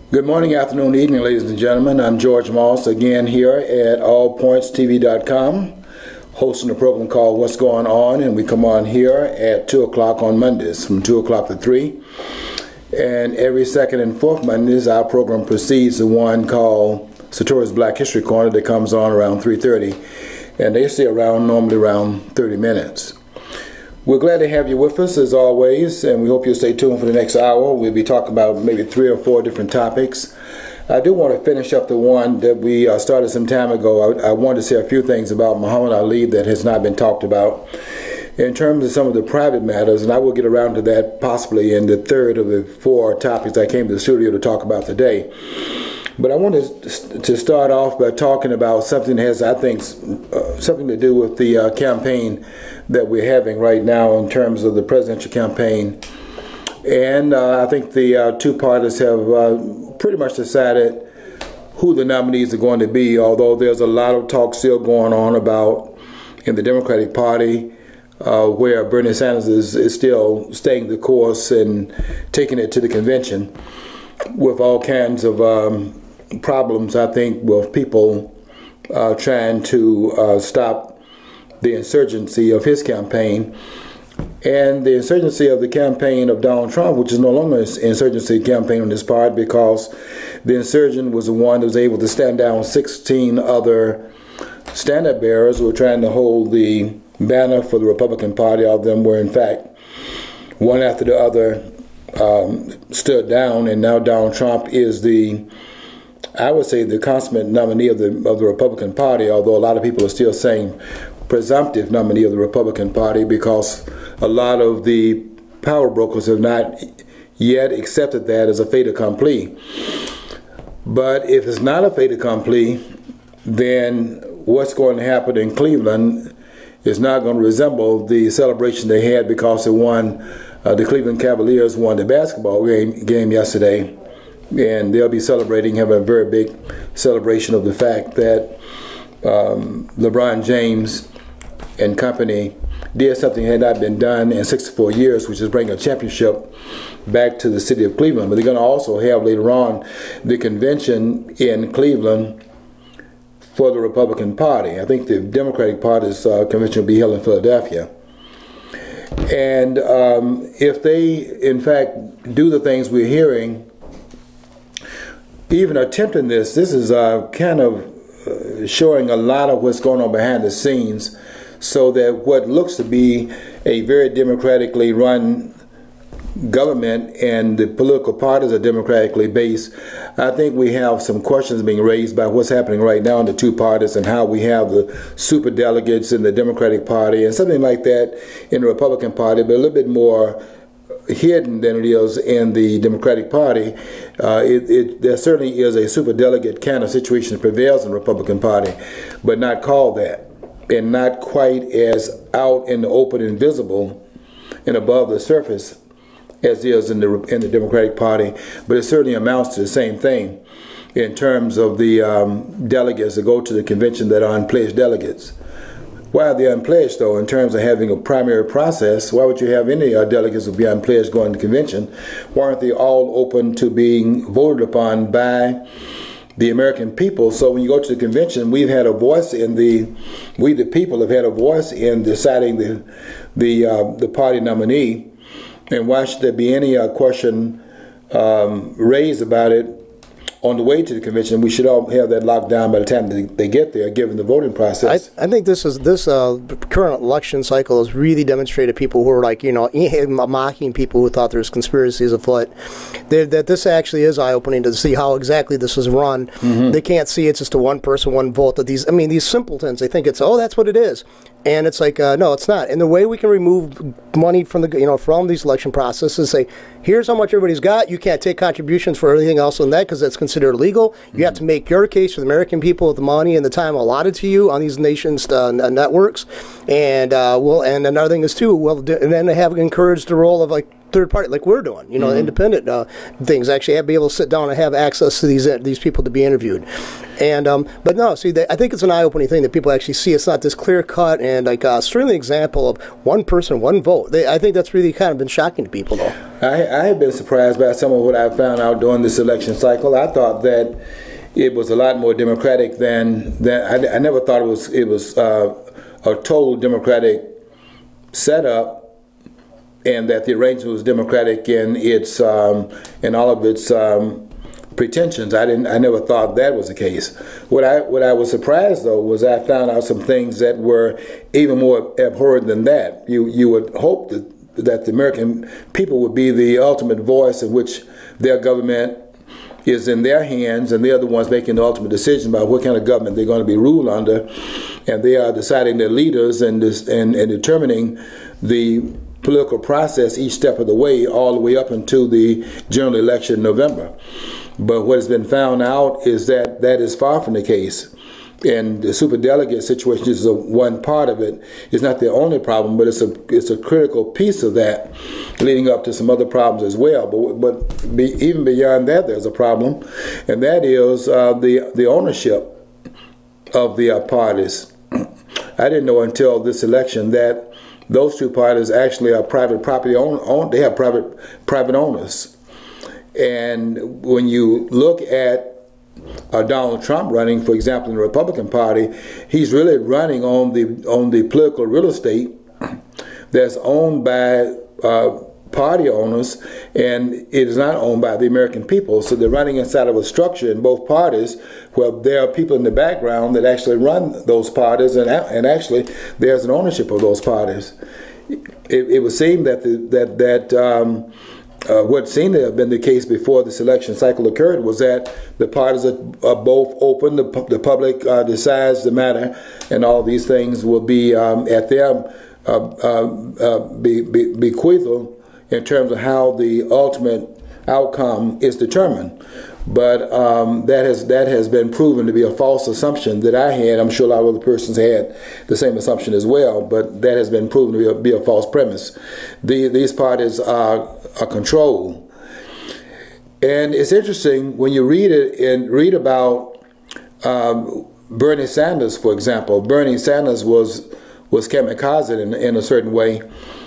Good morning, afternoon, evening, ladies and gentlemen. I'm George Moss, again here at allpointstv.com, hosting a program called What's Going On, and we come on here at 2 o'clock on Mondays, from 2 o'clock to 3. And every second and fourth Mondays, our program precedes the one called Satori's Black History Corner that comes on around 3:30, and they stay around normally around 30 minutes. We're glad to have you with us as always, and we hope you'll stay tuned for the next hour. We'll be talking about maybe 3 or 4 different topics. I do want to finish up the one that we started some time ago. I wanted to say a few things about Muhammad Ali that has not been talked about in terms of some of the private matters, and I will get around to that possibly in the third of the 4 topics I came to the studio to talk about today. But I wanted to start off by talking about something that has, I think, something to do with the campaign that we're having right now in terms of the presidential campaign. And I think the two parties have pretty much decided who the nominees are going to be, although there's a lot of talk still going on about in the Democratic Party where Bernie Sanders is still staying the course and taking it to the convention with all kinds of problems, I think, with people trying to stop the insurgency of his campaign and the insurgency of the campaign of Donald Trump, which is no longer an insurgency campaign on his part, because the insurgent was the one that was able to stand down 16 other standard bearers who were trying to hold the banner for the Republican Party. All of them were, in fact, one after the other stood down, and now Donald Trump is I would say, the consummate nominee of the Republican Party, although a lot of people are still saying presumptive nominee of the Republican Party, because a lot of the power brokers have not yet accepted that as a fait accompli. But if it's not a fait accompli, then what's going to happen in Cleveland is not going to resemble the celebration they had because they won. The Cleveland Cavaliers won the basketball game yesterday, and they'll be celebrating, having a very big celebration of the fact that LeBron James and company did something that had not been done in 64 years, which is bring a championship back to the city of Cleveland. But they're going to also have later on the convention in Cleveland for the Republican Party. I think the Democratic Party's convention will be held in Philadelphia. And if they, in fact, do the things we're hearing, even attempting this is kind of showing a lot of what's going on behind the scenes, so that what looks to be a very democratically run government and the political parties are democratically based, I think we have some questions being raised by what's happening right now in the two parties and how we have the super delegates in the Democratic Party and something like that in the Republican Party, but a little bit more hidden than it is in the Democratic Party. There certainly is a super delegate kind of situation that prevails in the Republican Party, but not called that, and not quite as out in the open and visible and above the surface as is in the Democratic Party, but it certainly amounts to the same thing in terms of the delegates that go to the convention that are unpledged delegates. Why are they unpledged, though, in terms of having a primary process? Why would you have any delegates who be unpledged going to the convention? Why aren't they all open to being voted upon by the American people? So when you go to the convention, we've had a voice in we the people have had a voice in deciding the party nominee. And why should there be any question raised about it on the way to the convention? We should all have that locked down by the time they get there, given the voting process. I think this current election cycle has really demonstrated people who are like, mocking people who thought there was conspiracies afoot, that this actually is eye-opening to see how exactly this is run. Mm-hmm. They can't see it's just a one person, one vote. That these simpletons, they think it's, that's what it is. And it's like, no, it's not. And the way we can remove money from from these election processes, say, here's how much everybody's got. You can't take contributions for anything else on that because that's considered illegal. You have to make your case for the American people with the money and the time allotted to you on these nations' networks. And and another thing is too, and then they have encouraged the role of third party, like we're doing, independent things, actually be able to sit down and have access to these people to be interviewed. And but no, see, I think it's an eye-opening thing that people actually see. It's not this clear-cut and like certainly example of one person, one vote. I think that's really kind of been shocking to people, though. I have been surprised by some of what I found out during this election cycle. I thought that it was a lot more democratic than I never thought it was a total democratic setup, and that the arrangement was democratic in its in all of its pretensions. I never thought that was the case. What I was surprised though was I found out some things that were even more abhorrent than that. You would hope that the American people would be the ultimate voice in which their government is in their hands, and they're the ones making the ultimate decision about what kind of government they're going to be ruled under, and they are deciding their leaders and determining the political process each step of the way, all the way up into the general election in November. But what has been found out is that that is far from the case. And the superdelegate situation is one part of it. It's not the only problem, but it's a critical piece of that, leading up to some other problems as well. But even beyond that, there's a problem, and that is the ownership of the parties. I didn't know until this election that those two parties actually are private property owned. They have private owners. And when you look at Donald Trump running, for example, in the Republican Party, he's really running on the political real estate that's owned by party owners, and it is not owned by the American people. So they're running inside of a structure in both parties where there are people in the background that actually run those parties, and actually there's an ownership of those parties. It would seem that what seemed to have been the case before this election cycle occurred was that the parties are both open, the public decides the matter, and all these things will be at their bequeathal in terms of how the ultimate outcome is determined. But that has been proven to be a false assumption that I had. I'm sure a lot of other persons had the same assumption as well, but that has been proven to be a false premise. These parties are controlled. And it's interesting when you read it and read about Bernie Sanders, for example. Bernie Sanders was kamikaze in a certain way,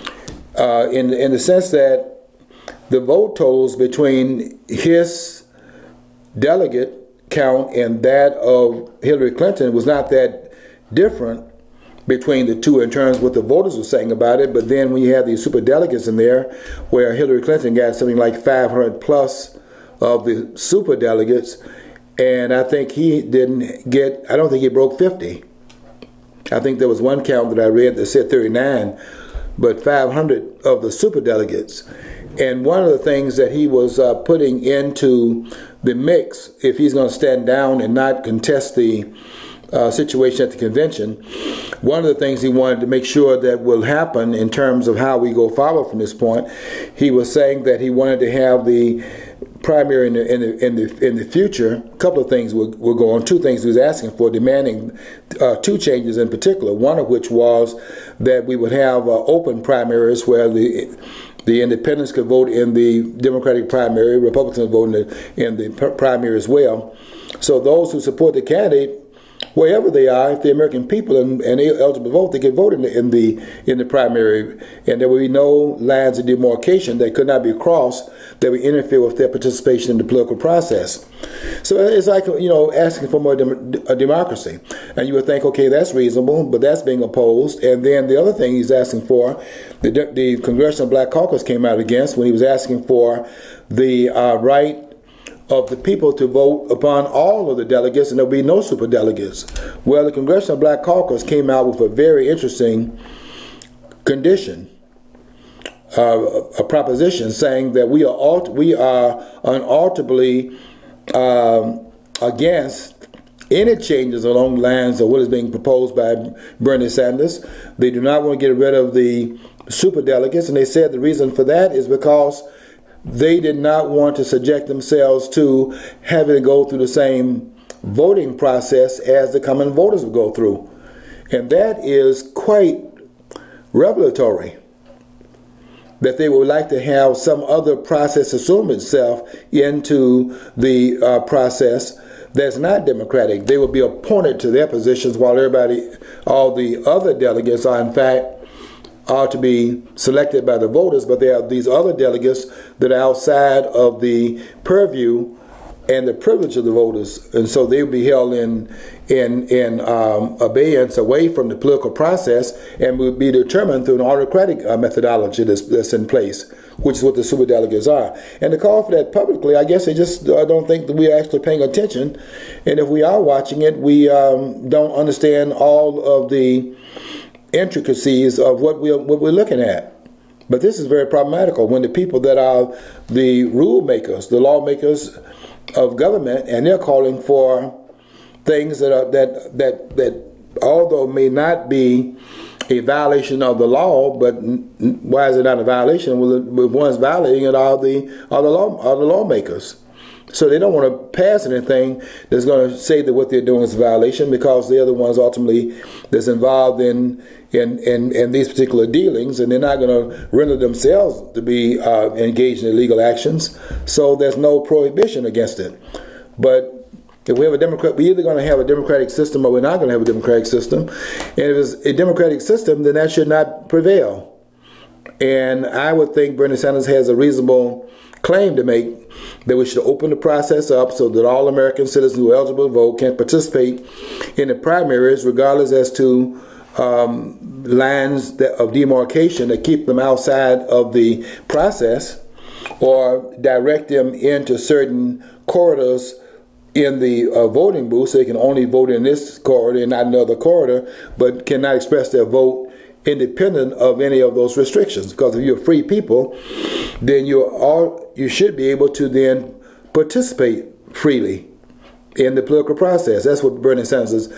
in the sense that the vote totals between his delegate count and that of Hillary Clinton was not that different between the two in terms of what the voters were saying about it. But then when you have these super delegates in there, where Hillary Clinton got something like 500 plus of the super delegates, and I think he didn't get, I don't think he broke 50. I think there was one count that I read that said 39, but 500 of the super delegates. And one of the things that he was putting into the mix, if he's going to stand down and not contest the situation at the convention, one of the things he wanted to make sure that will happen in terms of how we go forward from this point, he was saying that he wanted to have the primary in the future. A couple of things will go on. Two things he was asking for, demanding two changes in particular. One of which was that we would have open primaries where the independents could vote in the Democratic primary, Republicans could vote in the primary as well. So those who support the candidate, wherever they are, if the American people and eligible vote, they could vote in the primary, and there would be no lines of demarcation that could not be crossed that would interfere with their participation in the political process. So it's like, asking for more democracy, and you would think, okay, that's reasonable, but that's being opposed. And then the other thing he's asking for, the Congressional Black Caucus came out against when he was asking for the right of the people to vote upon all of the delegates, and there'll be no super delegates. Well, the Congressional Black Caucus came out with a very interesting condition, a proposition saying that we are unalterably against any changes along the lines of what is being proposed by Bernie Sanders. They do not want to get rid of the super delegates, and they said the reason for that is because they did not want to subject themselves to having to go through the same voting process as the common voters would go through. And that is quite revelatory. that they would like to have some other process assume itself into the process that's not democratic. They will be appointed to their positions while all the other delegates are to be selected by the voters, but there are these other delegates that are outside of the purview and the privilege of the voters, and so they will be held in abeyance away from the political process and will be determined through an autocratic methodology that's in place, which is what the superdelegates are. And to call for that publicly, I guess they just don't think that we are actually paying attention, and if we are watching it, we don't understand all of the intricacies of what we're looking at. But this is very problematical when the people that are the rule makers, the lawmakers of government, and they're calling for things that although may not be a violation of the law, but why is it not a violation? Well, the ones violating it are the lawmakers. So they don't want to pass anything that's going to say that what they're doing is a violation, because they're the ones ultimately that's involved in these particular dealings, and they're not going to render themselves to be engaged in illegal actions. So there's no prohibition against it. But if we have we're either going to have a democratic system or we're not going to have a democratic system. And if it's a democratic system, then that should not prevail. And I would think Bernie Sanders has a reasonable claim to make that we should open the process up so that all American citizens who are eligible to vote can participate in the primaries, regardless as to lines of demarcation that keep them outside of the process, or direct them into certain corridors in the voting booth so they can only vote in this corridor and not another corridor, but cannot express their vote independent of any of those restrictions. Because if you're free people, then you should be able to then participate freely in the political process. That's what Bernie Sanders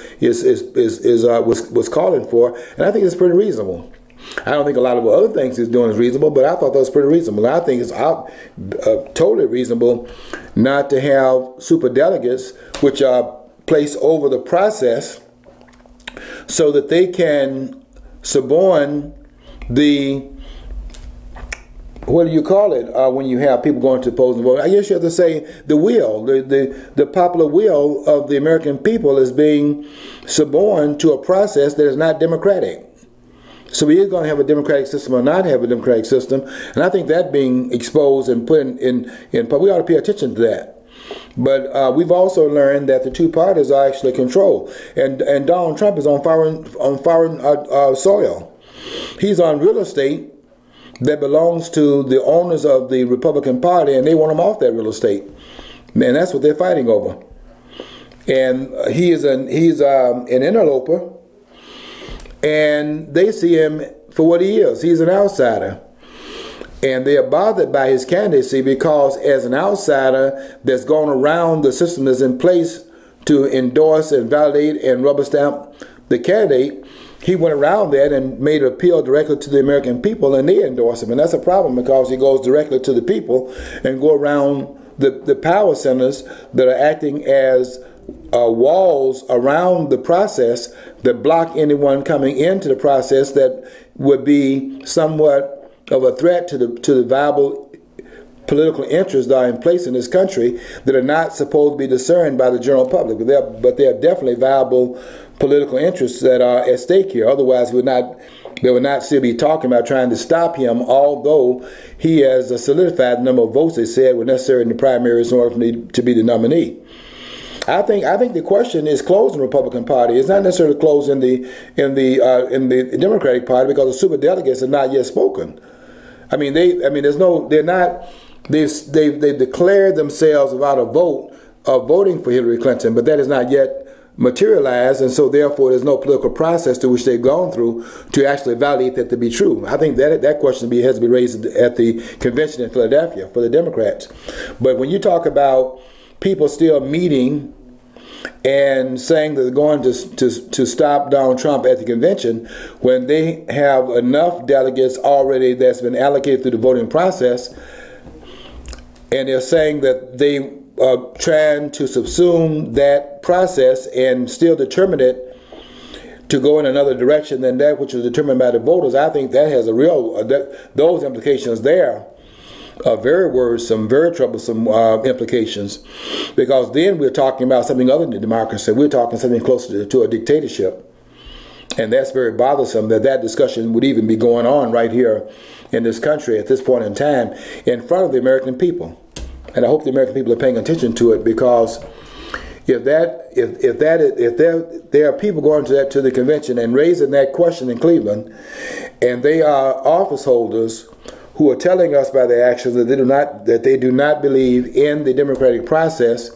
was calling for, and I think it's pretty reasonable. I don't think a lot of other things he's doing is reasonable, but I thought that was pretty reasonable. I think it's totally reasonable not to have superdelegates, which are placed over the process, so that they can suborn the, what do you call it, when you have people going to polls and vote? I guess you have to say the will, the popular will of the American people is being suborned to a process that is not democratic. So we are going to have a democratic system or not have a democratic system, and I think that being exposed and put in we ought to pay attention to that. But we've also learned that the two parties are actually controlled, and Donald Trump is on foreign soil. He's on real estate that belongs to the owners of the Republican Party, and they want him off that real estate, and that's what they're fighting over. And he's an interloper. And they see him for what he is. He's an outsider. And they are bothered by his candidacy because as an outsider that's gone around the system that's in place to endorse and validate and rubber stamp the candidate, he went around that and made an appeal directly to the American people, and they endorse him. And that's a problem because he goes directly to the people and go around the power centers that are acting as walls around the process that block anyone coming into the process that would be somewhat of a threat to the viable political interests that are in place in this country that are not supposed to be discerned by the general public. But they are definitely viable political interests that are at stake here. Otherwise, they would not still be talking about trying to stop him, although he has solidified the number of votes they said were necessary in the primaries in order for him to be the nominee. I think the question is closed in the Republican Party. It's not necessarily closed in the Democratic Party because the superdelegates have not yet spoken. They've declared themselves without a vote of voting for Hillary Clinton, but that has not yet materialized, and so therefore there's no political process to which they've gone through to actually validate that to be true. I think that question has to be raised at the convention in Philadelphia for the Democrats. But when you talk about people still meeting and saying that they're going to stop Donald Trump at the convention when they have enough delegates already that's been allocated through the voting process, and they're saying that they trying to subsume that process and still determine it to go in another direction than that which was determined by the voters, I think that has a real, those implications there are very worrisome, very troublesome implications, because then we're talking about something other than democracy. We're talking something closer to a dictatorship. And that's very bothersome that discussion would even be going on right here in this country at this point in time in front of the American people. And I hope the American people are paying attention to it, because if there are people going to the convention and raising that question in Cleveland, and they are office holders who are telling us by their actions that they do not believe in the democratic process,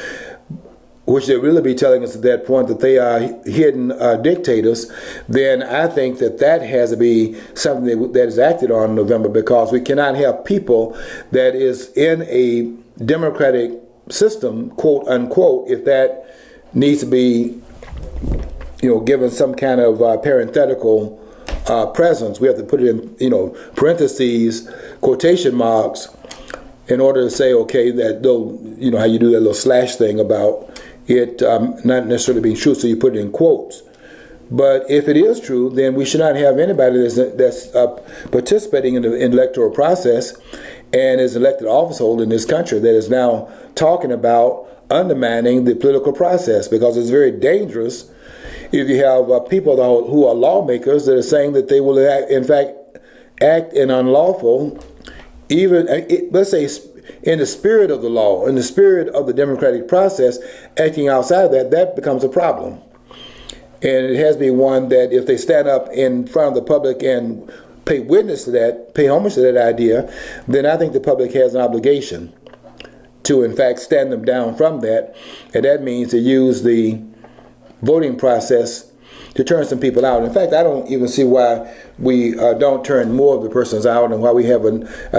which they really be telling us at that point that they are hidden dictators, then I think that has to be something that is acted on in November, because we cannot have people that is in a democratic system, quote unquote, if that needs to be, given some kind of parenthetical presence. We have to put it in, parentheses, quotation marks, in order to say, okay, that though, how you do that little slash thing about it not necessarily being true, so you put it in quotes. But if it is true, then we should not have anybody that's participating in the electoral process and is elected office holder in this country that is now talking about undermining the political process, because it's very dangerous if you have people who are lawmakers that are saying that they will in fact act in unlawful, even let's say in the spirit of the law, in the spirit of the democratic process, acting outside of that becomes a problem. And it has to be one that if they stand up in front of the public and pay witness to that, pay homage to that idea, then I think the public has an obligation to in fact stand them down from that. And that means to use the voting process to turn some people out. In fact, I don't even see why we don't turn more of the persons out, and why we have a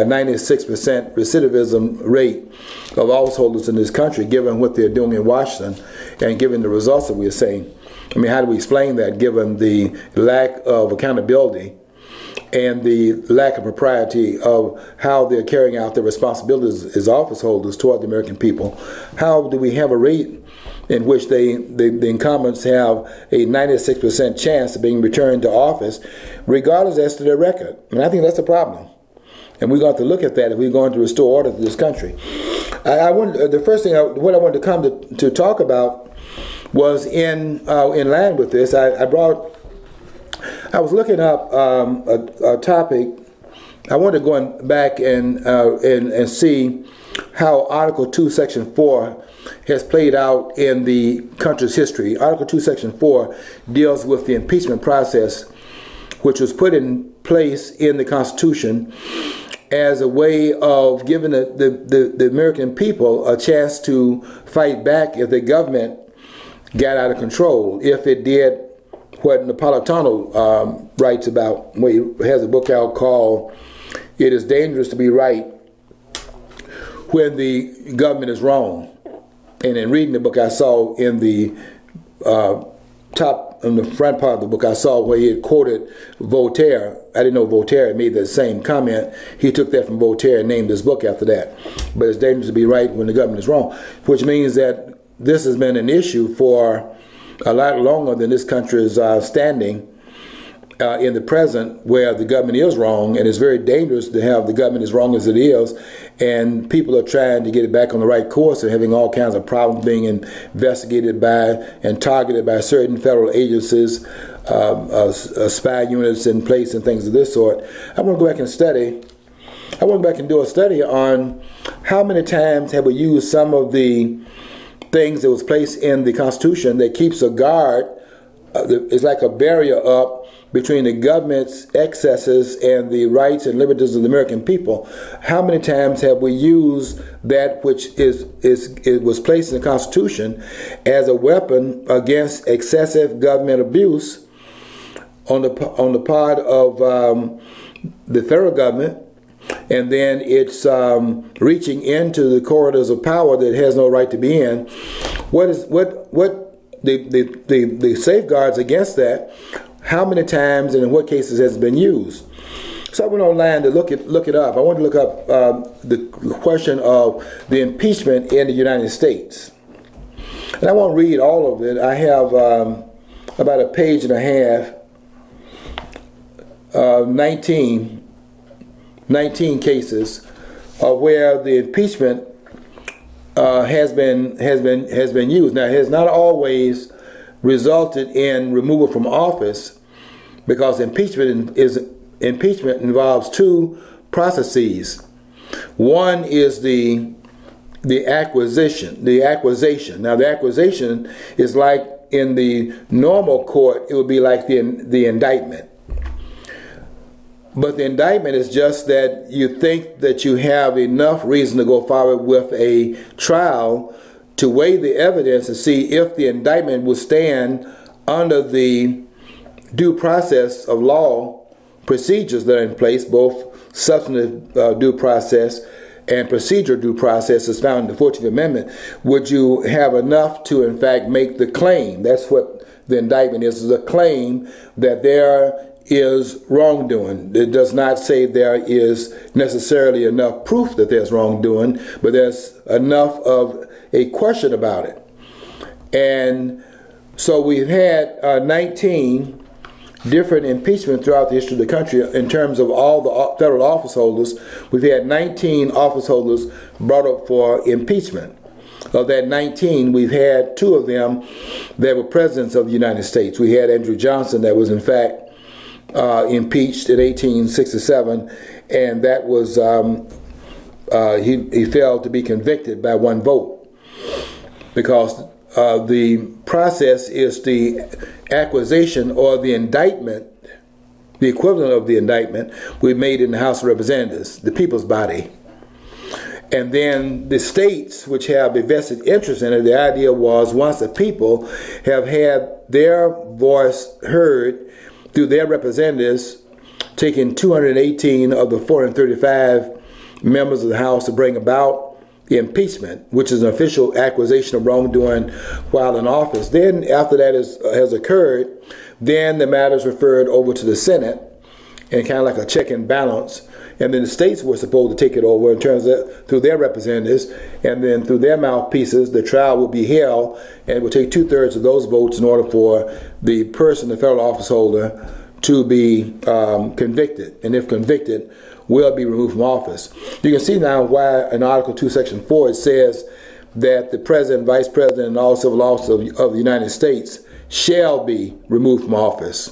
96% recidivism rate of office holders in this country, given what they're doing in Washington and given the results that we're seeing. I mean, how do we explain that, given the lack of accountability and the lack of propriety of how they're carrying out their responsibilities as office holders toward the American people? How do we have a rate in which the incumbents have a 96% chance of being returned to office, regardless as to their record? And I think that's a problem. And we're going to have to look at that if we're going to restore order to this country. The first thing what I wanted to come to talk about was in line with this. I was looking up a topic. I wanted to go back and see how Article 2, Section 4 has played out in the country's history. Article 2, Section 4 deals with the impeachment process, which was put in place in the Constitution as a way of giving the American people a chance to fight back if the government got out of control, if it did what Napolitano writes about. He has a book out called "It is Dangerous to Be Right When the Government is Wrong." And in reading the book, I saw in the in the front part of the book, I saw where he had quoted Voltaire. I didn't know Voltaire had made that same comment. He took that from Voltaire and named his book after that. But it's dangerous to be right when the government is wrong, which means that this has been an issue for a lot longer than this country is standing in the present, where the government is wrong, and it's very dangerous to have the government as wrong as it is, and people are trying to get it back on the right course and having all kinds of problems being investigated by and targeted by certain federal agencies, spy units in place and things of this sort. I want to go back and study. I went back and do a study on how many times have we used some of the things that was placed in the Constitution that keeps a guard, it's like a barrier up between the government's excesses and the rights and liberties of the American people. How many times have we used that which it was placed in the Constitution as a weapon against excessive government abuse on the part of the federal government, and then it's reaching into the corridors of power that it has no right to be in? What the safeguards against that? How many times and in what cases has it been used? So I went online to look it up. I wanted to look up the question of the impeachment in the United States. And I won't read all of it. I have about a page and a half, 19 cases where the impeachment has been used. Now, it has not always resulted in removal from office, because impeachment involves two processes. One is the acquisition. Now, the acquisition is like in the normal court, it would be like the indictment. But the indictment is just that you think that you have enough reason to go forward with a trial to weigh the evidence and see if the indictment will stand under the due process of law procedures that are in place, both substantive due process and procedural due process as found in the 14th Amendment. Would you have enough to, in fact, make the claim? That's what the indictment is a claim that there is wrongdoing. It does not say there is necessarily enough proof that there's wrongdoing, but there's enough of a question about it. And so we've had 19 different impeachment throughout the history of the country in terms of all the federal office holders. We've had 19 office holders brought up for impeachment. Of that 19, we've had 2 of them that were presidents of the United States. We had Andrew Johnson that was in fact impeached in 1867, and that was he failed to be convicted by 1 vote, because the process is the acquisition or the indictment, the equivalent of the indictment we made in the House of Representatives, the people's body. And then the states, which have a vested interest in it, the idea was once the people have had their voice heard through their representatives, taking 218 of the 435 members of the House to bring about the impeachment, which is an official accusation of wrongdoing while in office. Then after that has occurred, then the matter is referred over to the Senate, and kind of like a check and balance. And then the states were supposed to take it over in terms of through their representatives, and then through their mouthpieces, the trial will be held, and it will take 2/3 of those votes in order for the person, the federal office holder, to be convicted. And if convicted, will be removed from office. You can see now why in Article 2, Section 4, it says that the President, Vice President, and all civil officers of the United States shall be removed from office.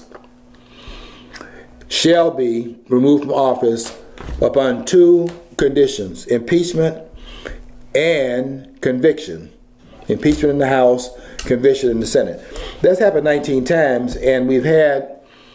Shall be removed from office upon 2 conditions: impeachment and conviction. Impeachment in the House, conviction in the Senate. That's happened 19 times, and we've had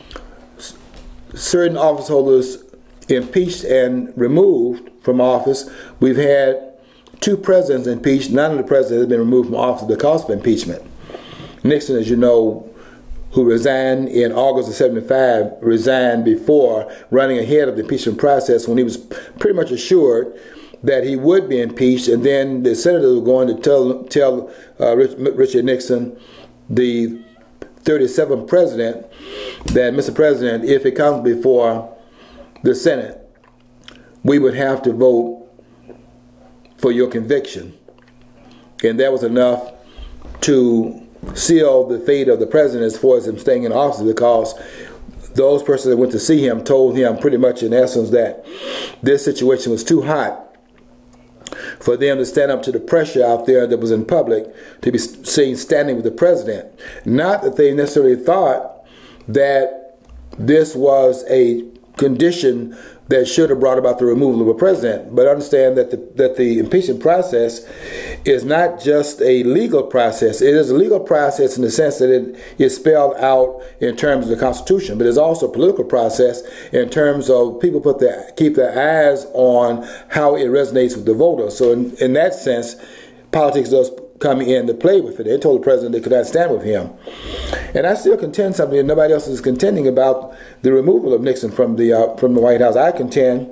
certain office holders impeached and removed from office. We've had 2 presidents impeached. None of the presidents have been removed from office because of impeachment. Nixon, as you know, who resigned in August of '75, resigned before running ahead of the impeachment process when he was pretty much assured that he would be impeached. And then the senators were going to tell Richard Nixon, the 37th president, that, Mr. President, if it comes before the Senate, we would have to vote for your conviction. And that was enough to seal the fate of the president as far as him staying in office, because those persons that went to see him told him pretty much in essence that this situation was too hot for them to stand up to the pressure out there that was in public to be seen standing with the president. Not that they necessarily thought that this was a condition that should have brought about the removal of a president, but understand that the impeachment process is not just a legal process. It is a legal process in the sense that it is spelled out in terms of the Constitution, but it's also a political process in terms of people keep their eyes on how it resonates with the voters. So in that sense, politics does come into play with it. They told the president they could not stand with him. And I still contend something that nobody else is contending about: the removal of Nixon from the White House. I contend,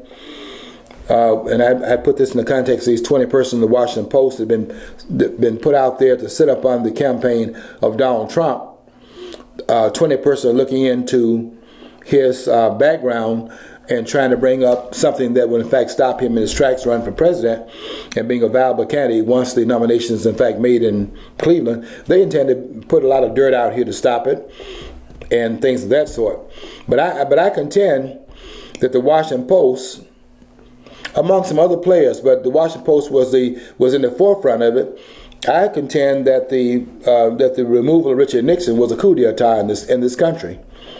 and I put this in the context of these 20 persons in the Washington Post that have been put out there to sit up on the campaign of Donald Trump. 20 persons are looking into his background, and trying to bring up something that would in fact stop him in his tracks running for president and being a viable candidate once the nomination is in fact made in Cleveland. They intend to put a lot of dirt out here to stop it and things of that sort. But I contend that the Washington Post, among some other players, but the Washington Post was in the forefront of it. I contend that the removal of Richard Nixon was a coup d'etat in this country,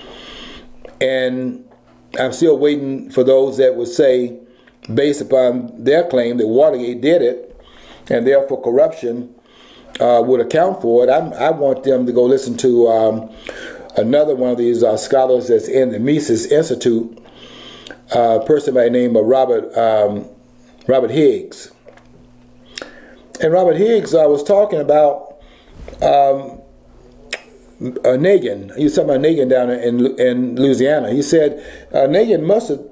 and I'm still waiting for those that would say, based upon their claim that Watergate did it, and therefore corruption would account for it. I want them to go listen to another one of these scholars that's in the Mises Institute, a person by the name of Robert Higgs. And Robert Higgs was talking about Nagin. He was talking about Nagin down in Louisiana. He said Nagin must have,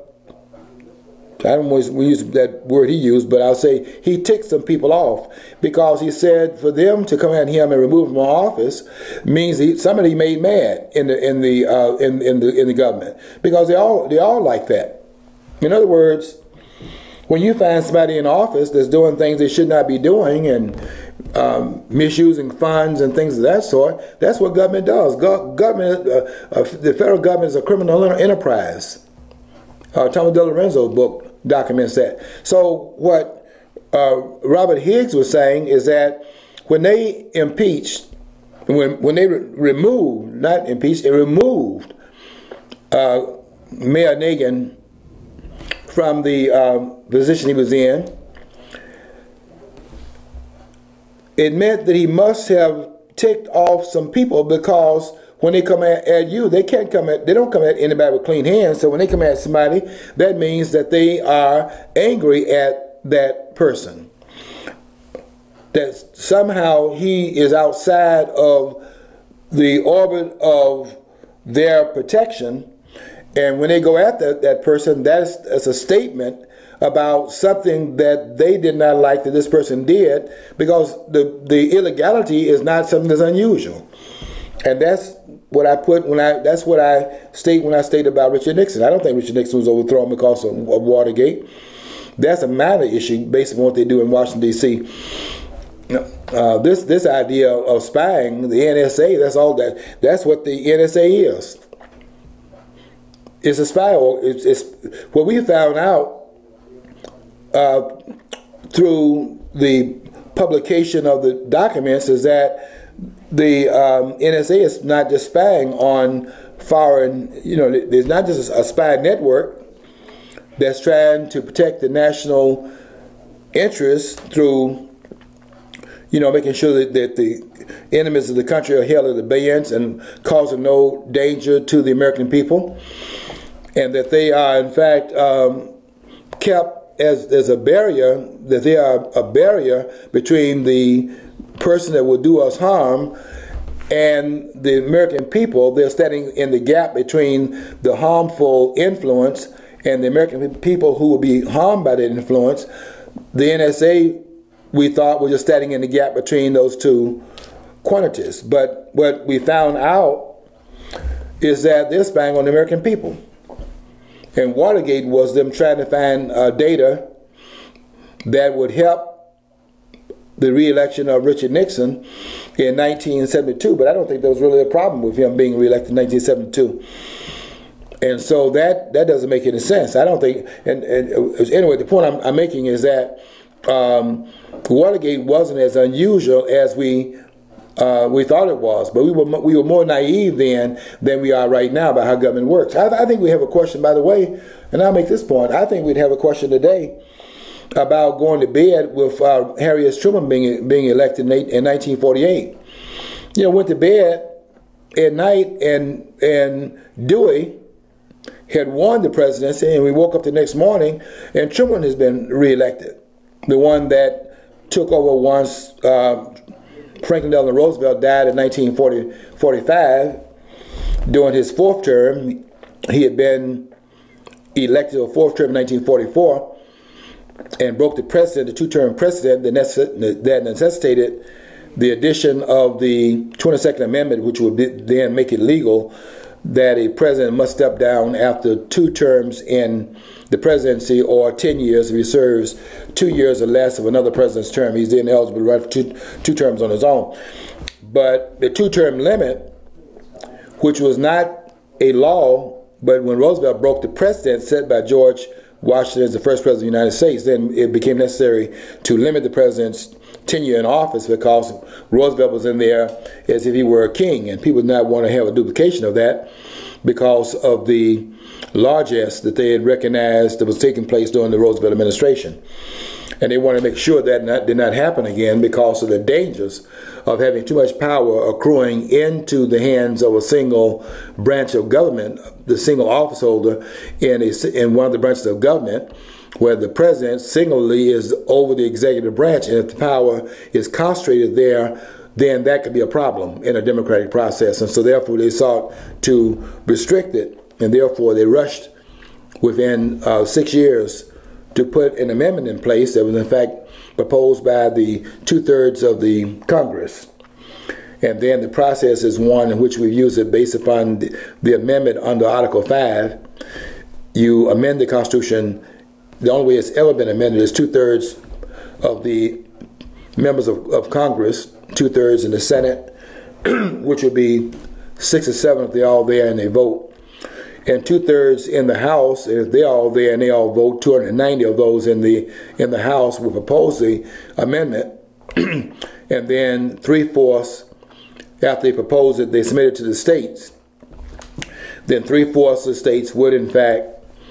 I don't always use that word he used, but I'll say he ticked some people off, because he said for them to come at him and remove him from office means somebody made mad in the government, because they all like that. In other words, when you find somebody in office that's doing things they should not be doing and misusing funds and things of that sort, that's what government does. The federal government is a criminal enterprise. Thomas DeLorenzo's book documents that. So what Robert Higgs was saying is that when they impeached, when they removed, not impeached, they removed Mayor Nagin from the position he was in, it meant that he must have ticked off some people, because when they come at you, they don't come at anybody with clean hands. So when they come at somebody, that means that they are angry at that person, that somehow he is outside of the orbit of their protection. And when they go at that person, that's a statement about something that they did not like that this person did, because the illegality is not something that's unusual. And that's what I state when I state about Richard Nixon. I don't think Richard Nixon was overthrown because of Watergate. That's a minor issue based on what they do in Washington, D.C. This idea of spying, the NSA, that's what the NSA is. It's a spy. It's what we found out through the publication of the documents is that the NSA is not just spying on foreign, there's not just a spy network that's trying to protect the national interests through, making sure that the enemies of the country are held at abeyance and causing no danger to the American people, and that they are in fact kept as a barrier, that they are a barrier between the person that will do us harm and the American people. They're standing in the gap between the harmful influence and the American people who will be harmed by that influence. The NSA, we thought, was just standing in the gap between those two quantities. But what we found out is that they're spying on the American people. And Watergate was them trying to find data that would help the re-election of Richard Nixon in 1972. But I don't think there was really a problem with him being re-elected in 1972. And so that doesn't make any sense. I don't think, and anyway, the point I'm making is that Watergate wasn't as unusual as we thought it was, but we were more naive then than we are right now about how government works. I think we have a question, by the way, and I'll make this point. I think we'd have a question today about going to bed with Harry S. Truman being elected in 1948. Went to bed at night and Dewey had won the presidency, and we woke up the next morning and Truman has been reelected. The one that took over once Franklin Delano Roosevelt died in 1945. During his fourth term, he had been elected to a fourth term in 1944 and broke the precedent, the two-term precedent that necessitated the addition of the 22nd Amendment, which would then make it legal that a president must step down after 2 terms in the presidency or 10 years if he serves 2 years or less of another president's term. He's then eligible to run for two terms on his own. But the 2-term limit, which was not a law, but when Roosevelt broke the precedent set by George Washington as the first president of the United States, then it became necessary to limit the president's tenure in office because Roosevelt was in there as if he were a king, and people did not want to have a duplication of that because of the largesse that they had recognized that was taking place during the Roosevelt administration. And they wanted to make sure that did not happen again because of the dangers of having too much power accruing into the hands of a single branch of government, the single office holder in one of the branches of government, where the president singularly is over the executive branch, and if the power is concentrated there, then that could be a problem in a democratic process. And so therefore they sought to restrict it, and therefore they rushed within 6 years to put an amendment in place that was in fact proposed by the 2/3 of the Congress. And then the process is one in which we use it based upon the amendment under Article 5. You amend the Constitution. The only way it's ever been amended is 2/3 of the members of Congress, 2/3 in the Senate, which would be 6 or 7 if they're all there and they vote. And 2/3 in the House, if they're all there and they all vote, 290 of those in the House will oppose the amendment. And then 3/4 after they propose it, they submit it to the states. Then 3/4 of the states would in fact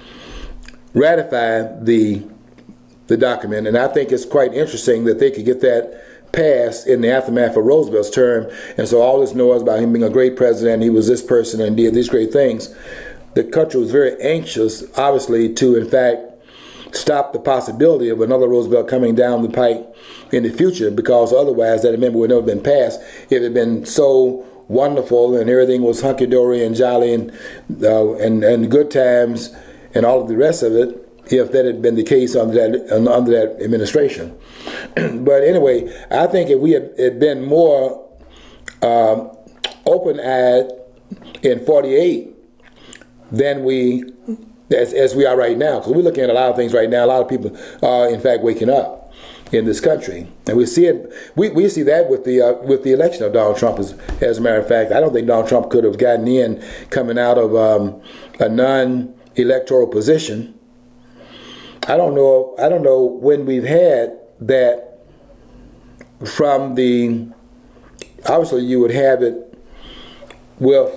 ratify the document. And I think it's quite interesting that they could get that passed in the aftermath of Roosevelt's term. And so all this noise about him being a great president, he was this person and did these great things. The country was very anxious, obviously, to in fact stop the possibility of another Roosevelt coming down the pike in the future, because otherwise that amendment would never have been passed if it had been so wonderful and everything was hunky-dory and jolly and good times and all of the rest of it, if that had been the case under that administration. But anyway, I think if we had been more open-eyed in 48 than as we are right now, because we're looking at a lot of things right now. A lot of people are in fact waking up in this country, and we see it. We see that with the election of Donald Trump. As a matter of fact, I don't think Donald Trump could have gotten in coming out of a non-electoral position. I don't know when we've had that from the. Obviously, you would have it with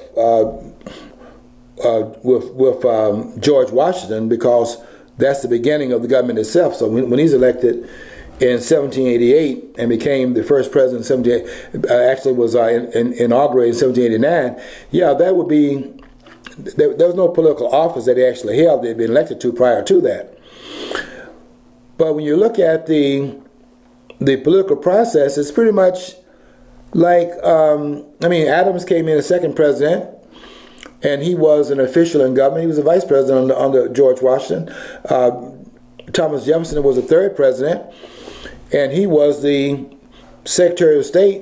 George Washington, because that's the beginning of the government itself. So when he's elected in 1788 and became the first president, actually was inaugurated in 1789. Yeah, that would be. There was no political office that he actually held. They'd been elected to prior to that. But when you look at the political process, it's pretty much like Adams came in as second president, and he was an official in government. He was a vice president under George Washington. Thomas Jefferson was the third president, and he was the Secretary of State.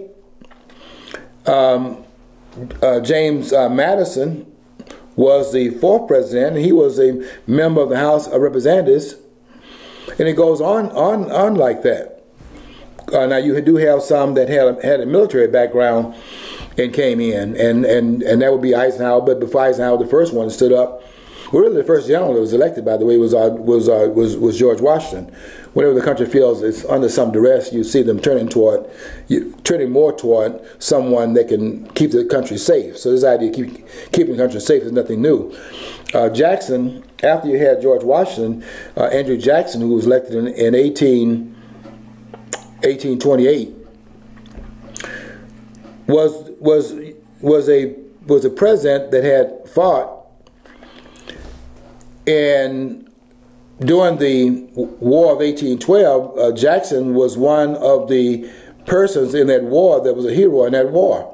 James Madison was the fourth president, and he was a member of the House of Representatives. And it goes on like that. Now you do have some that had a military background and came in, and that would be Eisenhower. But before Eisenhower, the first one stood up. Well, really, the first general that was elected, by the way, was George Washington. Whenever the country feels it's under some duress, you see them turning more toward someone that can keep the country safe. So this idea of keeping the country safe is nothing new. Jackson, after you had George Washington, Andrew Jackson, who was elected in 1828, was a president that had fought. And during the War of 1812, Jackson was one of the persons in that war that was a hero in that war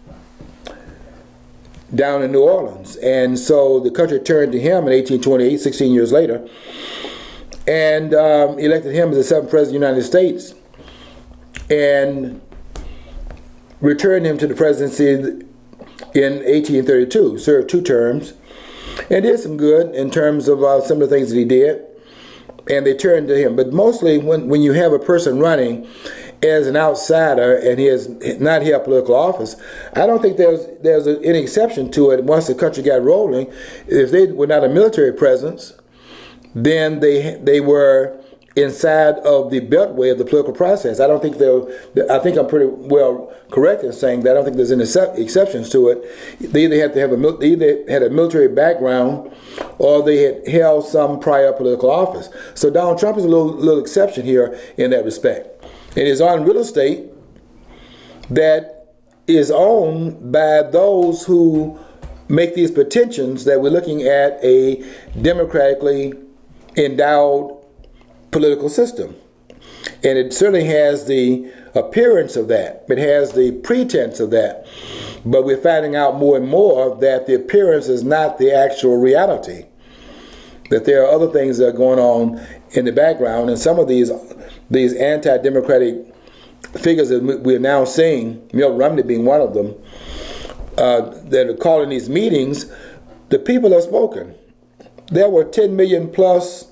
down in New Orleans. And so the country turned to him in 1828, 16 years later, and elected him as the seventh president of the United States and returned him to the presidency in 1832, served 2 terms, and did some good in terms of some of the things that he did, and they turned to him. But mostly when you have a person running as an outsider and he has not held political office, I don't think there's any exception to it. Once the country got rolling, if they were not a military presence, then they were inside of the beltway of the political process. I don't think I think I'm pretty well correct in saying that. I don't think there's any exceptions to it. They either had to have they either had a military background or they had held some prior political office. So Donald Trump is a little exception here in that respect. It is on real estate that is owned by those who make these pretensions that we're looking at a democratically endowed political system. And it certainly has the appearance of that. It has the pretense of that. But we're finding out more and more that the appearance is not the actual reality. That there are other things that are going on in the background, and some of these anti-democratic figures that we're now seeing, Mitt Romney being one of them, that are calling these meetings, the people have spoken. There were 10 million plus,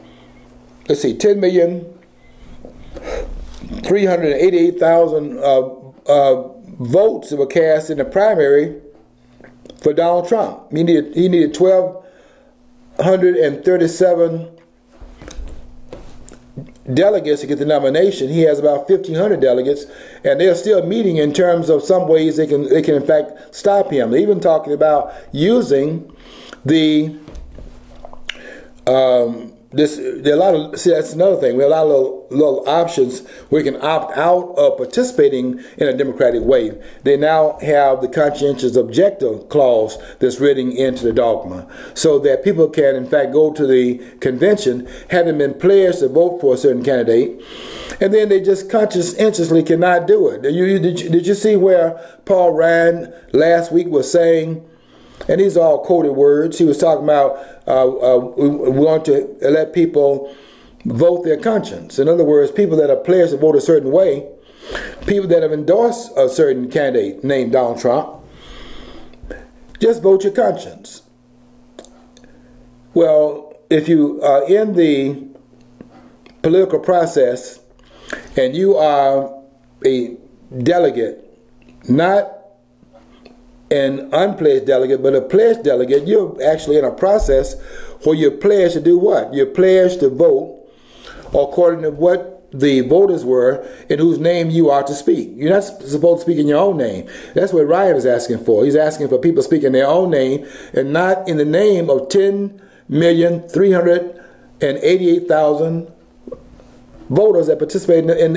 10,388,000 votes that were cast in the primary for Donald Trump. He needed 1,237 delegates to get the nomination. He has about 1,500 delegates, and they're still meeting in terms of some ways they can in fact stop him. They're even talking about using the that's another thing. We have a lot of little options where you can opt out of participating in a democratic way. They now have the conscientious objector clause that's written into the dogma, so that people can in fact go to the convention having been pledged to vote for a certain candidate, and then they just conscientiously cannot do it. Did you see where Paul Ryan last week was saying, and these are all quoted words, he was talking about we want to let people vote their conscience. In other words, people that are pledged to vote a certain way, people that have endorsed a certain candidate named Donald Trump, just vote your conscience. Well, if you are in the political process and you are a delegate, not an unpledged delegate, but a pledged delegate, you're actually in a process where you're pledged to do what? You're pledged to vote according to what the voters were in whose name you are to speak. You're not supposed to speak in your own name. That's what Ryan is asking for. He's asking for people to speak in their own name and not in the name of 10,388,000 voters that participate in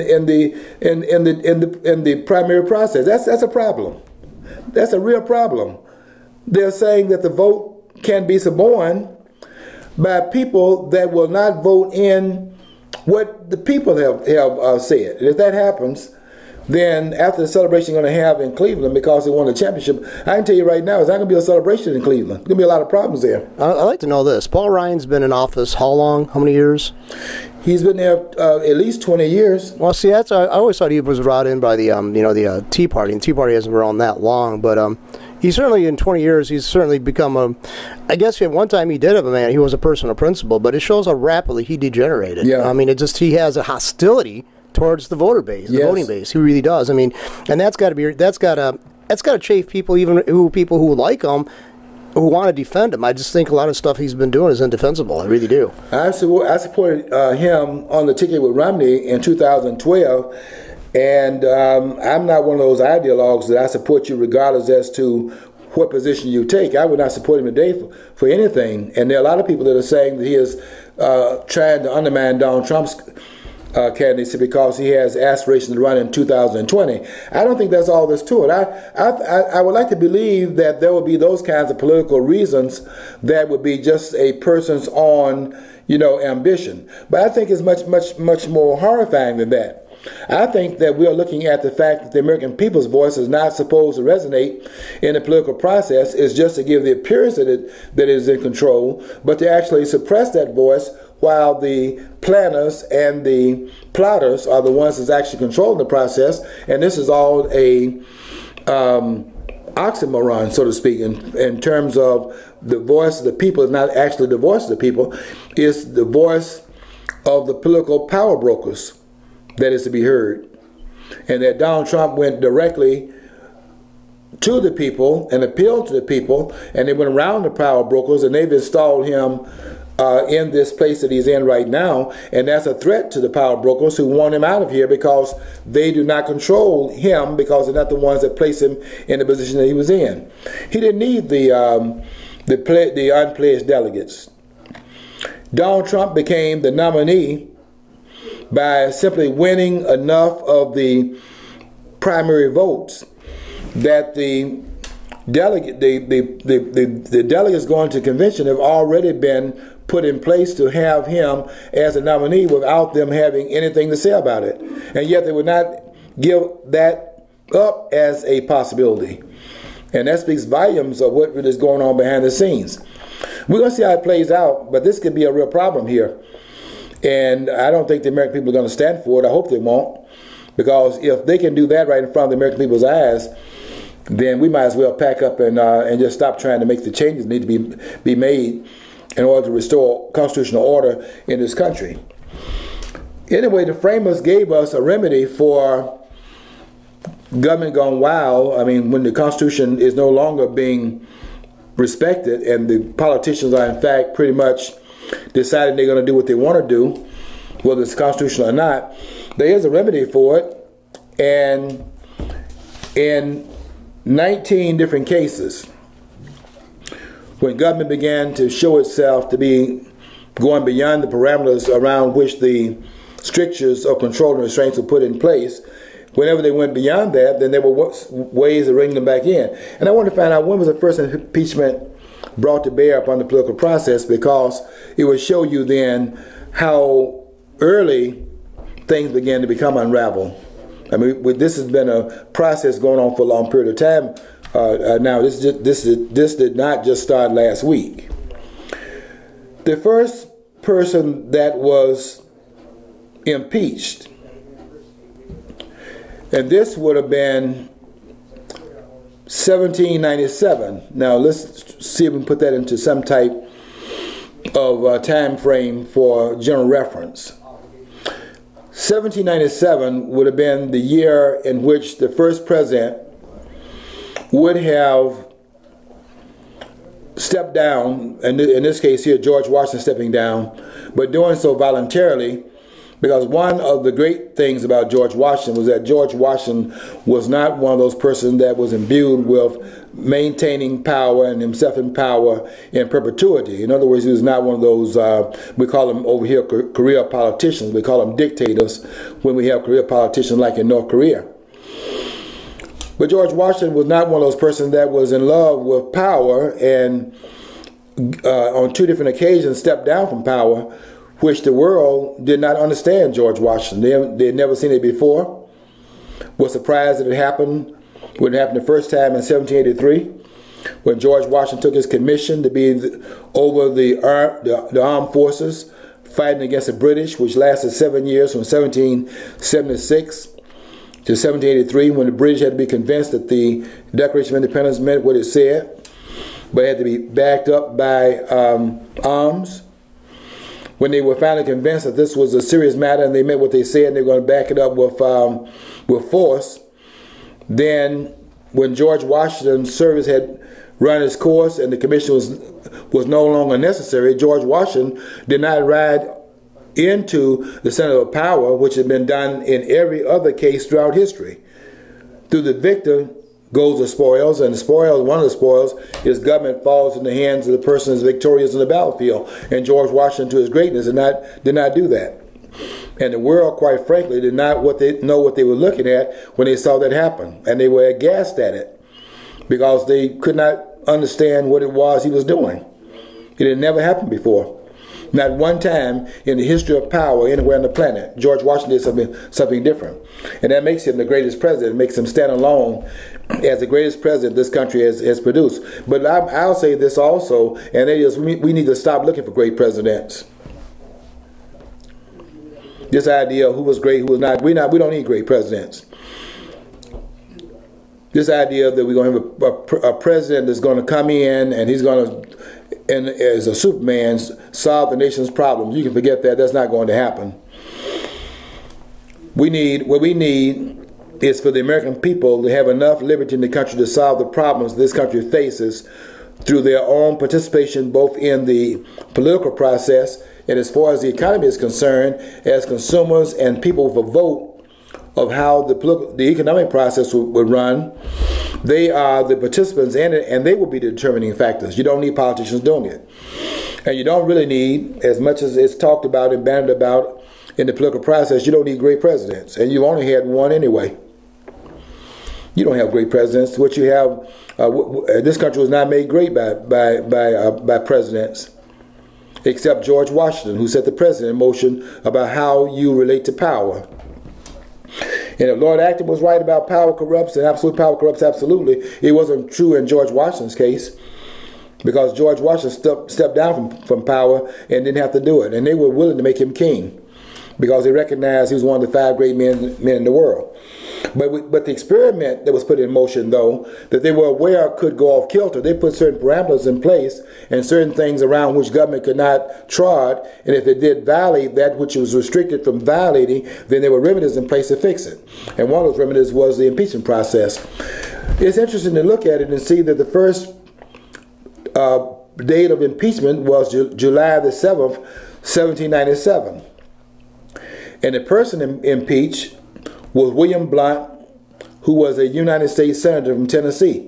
the primary process. That's a problem. That's a real problem. They're saying that the vote can be suborned by people that will not vote in what the people have said. And if that happens, then after the celebration they're going to have in Cleveland because they won the championship, I can tell you right now, it's not going to be a celebration in Cleveland. There's going to be a lot of problems there. I'd like to know this. Paul Ryan's been in office how long? How many years? He's been there at least 20 years. Well, see, I always thought he was brought in by the Tea Party, and the Tea Party hasn't been around that long, but he's certainly, in 20 years, he's certainly become I guess at one time he did have a man, he was a person of principle, but it shows how rapidly he degenerated. Yeah. I mean, he has a hostility towards the voter base, the voting base. He really does. I mean, and that's got to chafe people, even people who like him, who want to defend him. I just think a lot of stuff he's been doing is indefensible. I really do. I supported him on the ticket with Romney in 2012, and I'm not one of those ideologues that I support you regardless as to what position you take. I would not support him today for anything. And there are a lot of people that are saying that he is trying to undermine Donald Trump's candidacy because he has aspirations to run in 2020. I don't think that's all there's to it. I would like to believe that there would be those kinds of political reasons that would be just a person's own, ambition. But I think it's much more horrifying than that. I think that we are looking at the fact that the American people's voice is not supposed to resonate in the political process. It's just to give the appearance that it is in control, but to actually suppress that voice while the planners and the plotters are the ones that's actually controlling the process. And this is all a oxymoron, so to speak, in terms of the voice of the people is not actually the voice of the people, it's the voice of the political power brokers that is to be heard. And that Donald Trump went directly to the people and appealed to the people, and they went around the power brokers, and they've installed him in this place that he's in right now, and that's a threat to the power brokers who want him out of here because they do not control him, because they're not the ones that place him in the position that he was in. He didn't need the unpledged delegates. Donald Trump became the nominee by simply winning enough of the primary votes that the delegates going to convention have already been put in place to have him as a nominee without them having anything to say about it. And yet they would not give that up as a possibility. And that speaks volumes of what is going on behind the scenes. We're going to see how it plays out, but this could be a real problem here. And I don't think the American people are going to stand for it. I hope they won't. Because if they can do that right in front of the American people's eyes, then we might as well pack up and just stop trying to make the changes that need to be made in order to restore constitutional order in this country. Anyway, the framers gave us a remedy for government gone wild. I mean, when the Constitution is no longer being respected and the politicians are in fact pretty much deciding they're going to do what they want to do, whether it's constitutional or not, there is a remedy for it. And in 19 different cases, when government began to show itself to be going beyond the parameters around which the strictures of control and restraints were put in place, whenever they went beyond that, then there were ways of bringing them back in. And I wanted to find out when was the first impeachment brought to bear upon the political process, because it would show you then how early things began to become unraveled. I mean, this has been a process going on for a long period of time. Now, this did not just start last week. The first person that was impeached, and this would have been 1797. Now, let's see if we can put that into some type of time frame for general reference. 1797 would have been the year in which the first president would have stepped down, and in this case here, George Washington stepping down, but doing so voluntarily, because one of the great things about George Washington was that George Washington was not one of those persons that was imbued with maintaining power and himself in power in perpetuity. In other words, he was not one of those, we call them over here career politicians. We call them dictators when we have career politicians like in North Korea. But George Washington was not one of those persons that was in love with power and on two different occasions stepped down from power, which the world did not understand George Washington. They had never seen it before. Was surprised that it happened when it happened the first time in 1783, when George Washington took his commission to be over the armed forces fighting against the British, which lasted 7 years, from 1776 to 1783, when the British had to be convinced that the Declaration of Independence meant what it said, but it had to be backed up by arms. When they were finally convinced that this was a serious matter and they meant what they said and they were going to back it up with force, then when George Washington's service had run its course and the commission was no longer necessary, George Washington did not ride into the center of power, which had been done in every other case throughout history. Through the victor goes the spoils, and the spoils, one of the spoils is government falls in the hands of the person who's victorious on the battlefield. And George Washington, to his greatness, did not do that. And the world, quite frankly, did not know what they were looking at when they saw that happen. And they were aghast at it because they could not understand what it was he was doing. It had never happened before. Not one time in the history of power anywhere on the planet, George Washington did something different. And that makes him the greatest president. It makes him stand alone as the greatest president this country has produced. But I'll say this also, and that is we need to stop looking for great presidents. This idea of who was great, who was not, we don't need great presidents. this idea that we're going to have a president that's going to come in and he's going to, and as a Superman, solve the nation's problems. You can forget that. That's not going to happen. What we need is for the American people to have enough liberty in the country to solve the problems this country faces through their own participation both in the political process and, as far as the economy is concerned, as consumers and people with a vote of how the economic process would run. They are the participants in it, and they will be the determining factors. You don't need politicians doing it. And you don't really need, as much as it's talked about and bandied about in the political process, you don't need great presidents. And you've only had one anyway. You don't have great presidents. What you have, this country was not made great by presidents, except George Washington, who set the precedent in motion about how you relate to power. And if Lord Acton was right about power corrupts and absolute power corrupts absolutely, it wasn't true in George Washington's case, because George Washington stepped down from power and didn't have to do it. And they were willing to make him king because they recognized he was one of the 5 great men in the world. But the experiment that was put in motion, though, that they were aware could go off kilter, they put certain parameters in place and certain things around which government could not trod, and if it did violate that which was restricted from violating, then there were remedies in place to fix it. And one of those remedies was the impeachment process. It's interesting to look at it and see that the first date of impeachment was July the 7th, 1797. And the person impeached was William Blount, who was a United States Senator from Tennessee.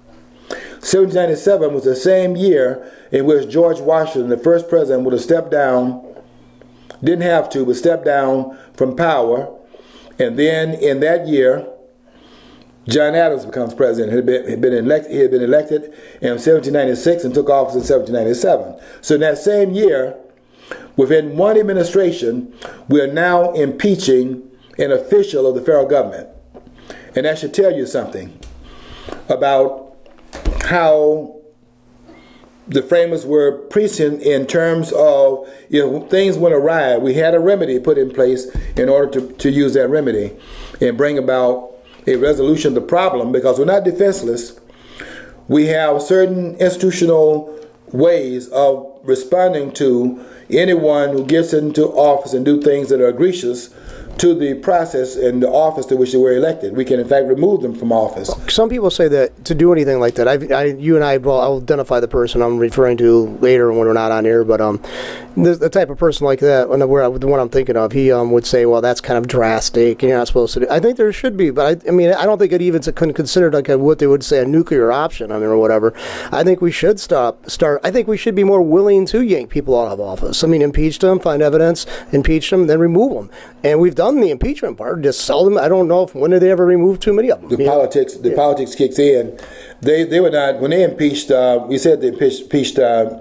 1797 was the same year in which George Washington, the first president, would have stepped down, didn't have to, but stepped down from power. And then in that year, John Adams becomes president. He had been elected in 1796 and took office in 1797. So in that same year, within one administration, we are now impeaching an official of the federal government. And that should tell you something about how the framers were preaching in terms of, things went awry. We had a remedy put in place in order to use that remedy and bring about a resolution of the problem, because we're not defenseless. We have certain institutional ways of responding to anyone who gets into office and do things that are egregious to the process and the office to which they were elected. We can, in fact, remove them from office. Some people say that to do anything like that, you and I, well, I'll identify the person I'm referring to later when we're not on air, but the type of person like that, the one I'm thinking of, he would say, well, that's kind of drastic, and you're not supposed to do. I think there should be, but I mean, I don't think it even considered like what they would say a nuclear option, or whatever. I think we should I think we should be more willing to yank people out of office. I mean, impeach them, find evidence, impeach them, then remove them. And we've done the impeachment part, just seldom. I don't know when did they ever remove too many of them. The politics kicks in. They were not, when they impeached, we said they impeached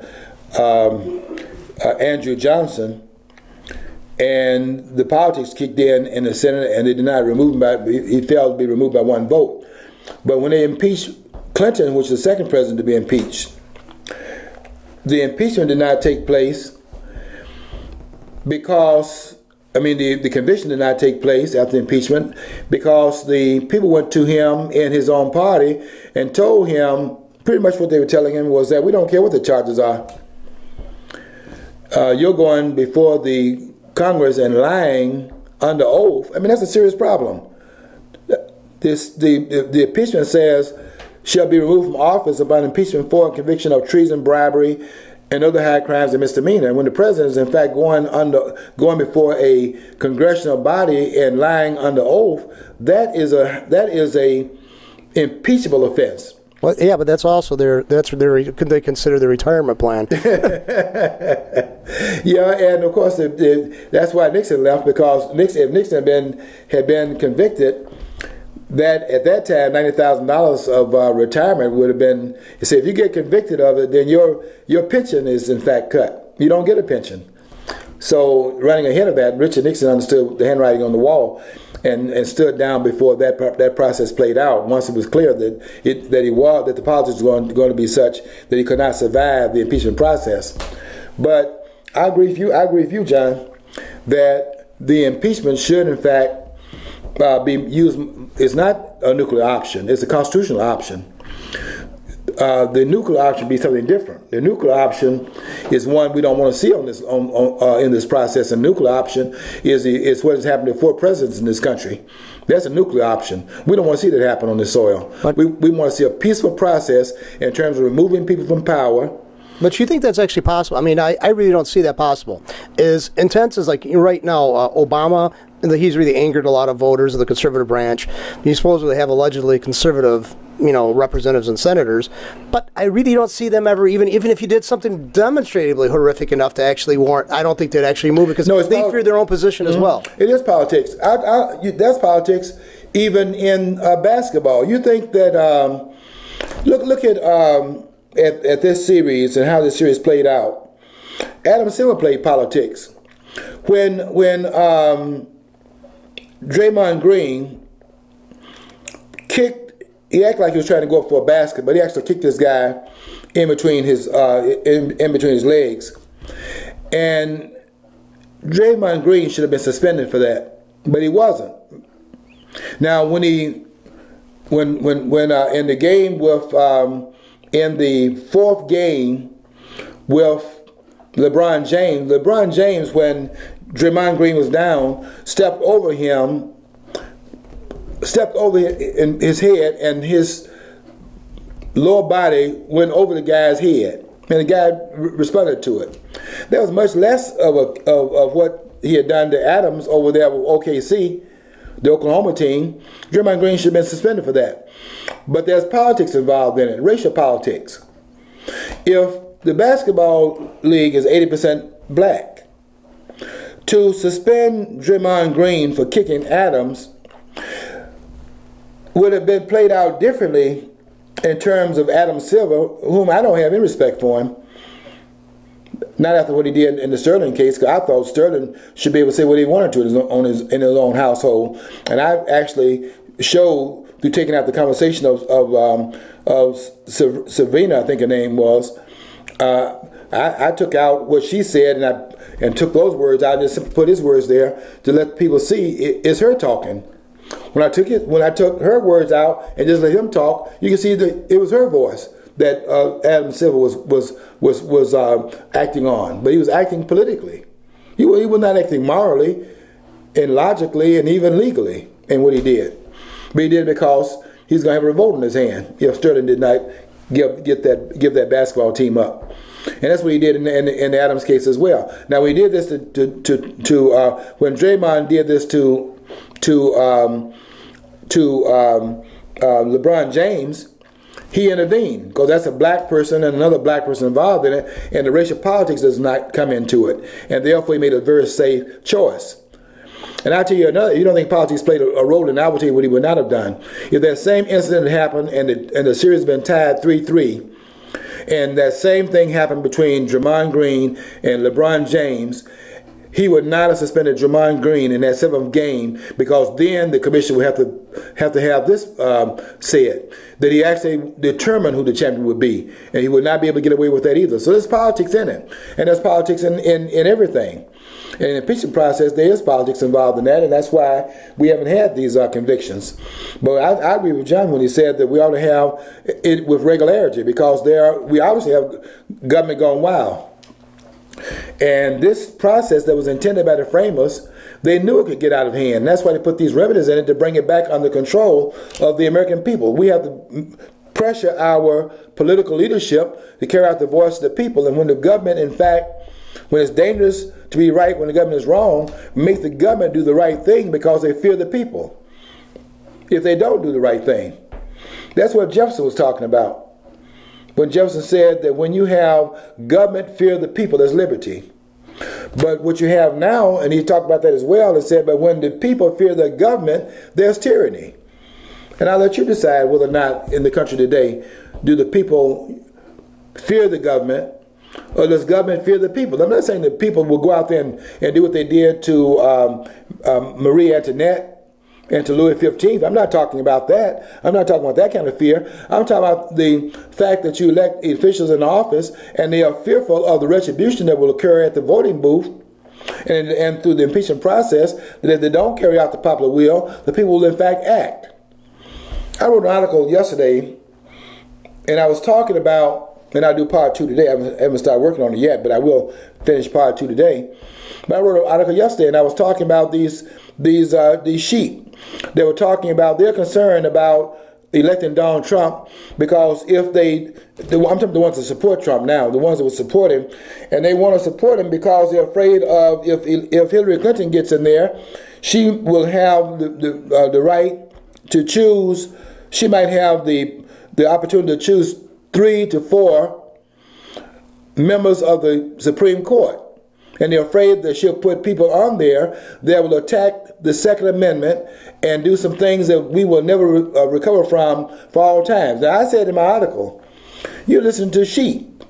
Andrew Johnson, and the politics kicked in the Senate, and they did not remove him. He failed to be removed by 1 vote. But when they impeached Clinton, which was the second president to be impeached, the impeachment did not take place because, the conviction did not take place after the impeachment because the people went to him in his own party and told him pretty much what they were telling him was that we don't care what the charges are. You're going before the Congress and lying under oath. That's a serious problem. The impeachment says shall be removed from office upon impeachment for and conviction of treason, bribery, and other high crimes and misdemeanor. When the president is in fact going before a congressional body and lying under oath, that is a impeachable offense. Well, yeah, but that's also could they consider the retirement plan? Yeah, and of course that's why Nixon left, because if Nixon had been convicted, that at that time $90,000 of retirement would have been. You say if you get convicted of it, then your pension is in fact cut. You don't get a pension. So running ahead of that, Richard Nixon understood the handwriting on the wall and stood down before that process played out. Once it was clear that the politics were going to be such that he could not survive the impeachment process. But I agree with you, John, that the impeachment should in fact be used. It's not a nuclear option. It's a constitutional option. The nuclear option be something different. The nuclear option is one we don't want to see on this in this process. The nuclear option is what has happened to 4 presidents in this country. That's a nuclear option. We don't want to see that happen on this soil. We want to see a peaceful process in terms of removing people from power. But you think that's actually possible? I mean, I really don't see that possible. As intense as, like, right now, Obama, he's really angered a lot of voters of the conservative branch. He supposedly have allegedly conservative, representatives and senators. But I really don't see them ever, even if you did something demonstratively horrific enough to actually warrant, I don't think they'd actually move it, because they fear their own position as well. It is politics. That's politics even in basketball. You think that, look at this series and how this series played out. Adam Silver played politics. When Draymond Green he acted like he was trying to go up for a basket, but he actually kicked this guy in between his legs. And Draymond Green should have been suspended for that, but he wasn't. Now, when in the game with in the 4th game with LeBron James, when Draymond Green was down, stepped over in his head, and his lower body went over the guy's head, and the guy responded to it. That was much less of what he had done to Adams over there with OKC, the Oklahoma team. Draymond Green should have been suspended for that. But there's politics involved in it, racial politics. If the basketball league is 80% black, to suspend Draymond Green for kicking Adams would have been played out differently in terms of Adam Silver, whom I don't have any respect for him. Not after what he did in the Sterling case, because I thought Sterling should be able to say what he wanted to in his own household. And I actually showed, through taking out the conversation of Savina, I think her name was, I took out what she said and took those words out and just simply put his words there to let people see it's her talking. When I took her words out and just let him talk, you can see that it was her voice that Adam Silver was acting on, but he was acting politically. He was not acting morally and logically and even legally in what he did. But he did it because he's going to have a revolt in his hand if Sterling did not give that basketball team up. And that's what he did in the Adams case as well. Now, when he did this when Draymond did this to LeBron James, he intervened, because that's a black person and another black person involved in it, and the racial politics does not come into it, and therefore he made a very safe choice. And I'll tell you another, you don't think politics played a role in it, I will tell you what he would not have done. If that same incident had happened and the series had been tied 3-3, and that same thing happened between Draymond Green and LeBron James, he would not have suspended Draymond Green in that 7th game, because then the commission would have to have this said, that he actually determined who the champion would be, and he would not be able to get away with that either. So there's politics in it, and there's politics in everything. And in the impeachment process, there is politics involved in that, and that's why we haven't had these convictions. But I agree with John when he said that we ought to have it with regularity, because we obviously have government gone wild. And this process that was intended by the framers, they knew it could get out of hand. That's why they put these remedies in it, to bring it back under control of the American people. We have to pressure our political leadership to carry out the voice of the people. And when the government, in fact, when it's dangerous to be right when the government is wrong, make the government do the right thing because they fear the people if they don't do the right thing. That's what Jefferson was talking about. When Jefferson said that when you have government fear the people, there's liberty. But what you have now, and he talked about that as well, and said, but when the people fear the government, there's tyranny. And I'll let you decide whether or not in the country today, do the people fear the government, or does government fear the people? I'm not saying that people will go out there and do what they did to Marie Antoinette and to Louis XV. I'm not talking about that. I'm not talking about that kind of fear. I'm talking about the fact that you elect officials in office and they are fearful of the retribution that will occur at the voting booth and through the impeachment process, that if they don't carry out the popular will, the people will in fact act. I wrote an article yesterday, and I was talking about, and I'll do part 2 today. I haven't started working on it yet, but I will finish part 2 today. But I wrote an article yesterday, and I was talking about these sheep. They were talking about their concern about electing Donald Trump, because if I'm talking the ones that support Trump now, the ones that would support him, and they want to support him because they're afraid of if Hillary Clinton gets in there, she will have the right to choose. She might have the opportunity to choose 3 to 4 members of the Supreme Court. And they're afraid that she'll put people on there that will attack the Second Amendment and do some things that we will never recover from for all times. Now, I said in my article, you listen to sheep,